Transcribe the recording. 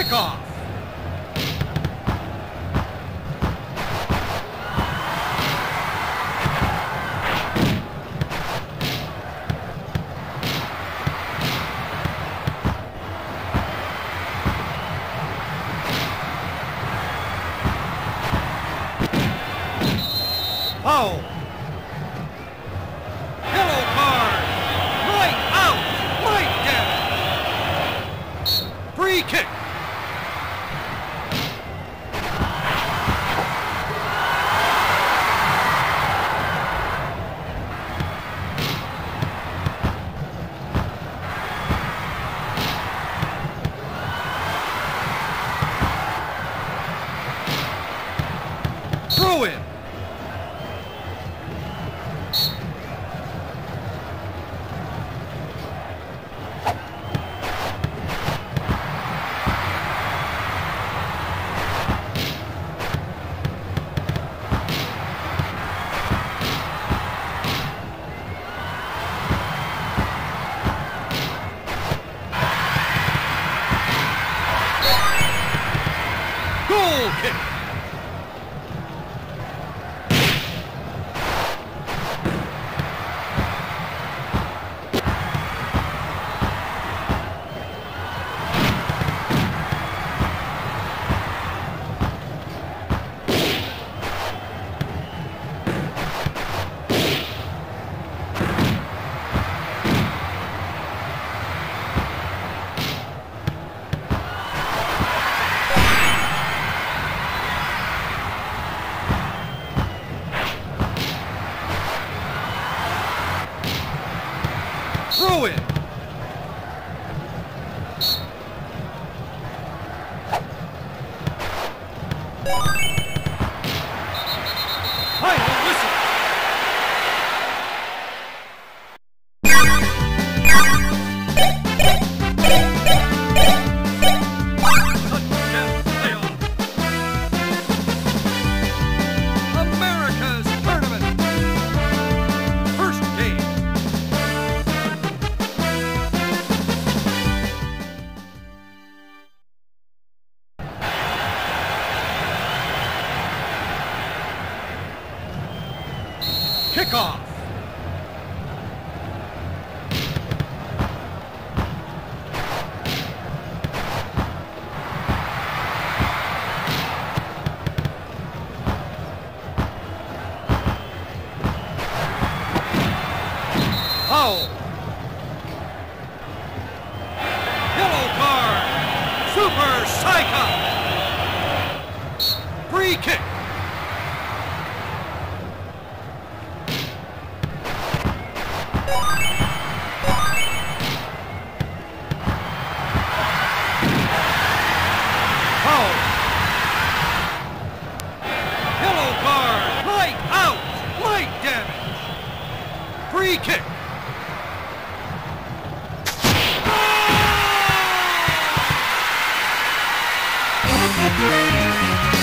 Kickoff. Foul. Yellow card. Right out. Right damage. Free kick. Throw in. Goal kick. Throw in. Final whistle. Touchdown playoff. America's tournament. First game. Kickoff. Foul. Yellow card. Super Psycho. Free kick. Foul. Yellow card. Light out. Light damage. Free kick. Goal!